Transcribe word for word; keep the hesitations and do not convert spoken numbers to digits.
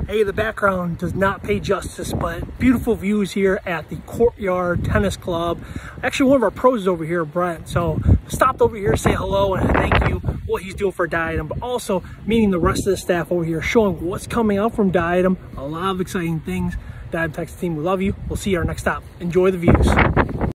Hey, the background does not pay justice, but beautiful views here at the Courtyard Tennis Club. Actually, one of our pros is over here, Brent. So stopped over here to say hello and thank you what he's doing for Diadem, but also meeting the rest of the staff over here, showing what's coming out from Diadem. A lot of exciting things. Diadem Texas team, we love you. We'll see you at our next stop. Enjoy the views.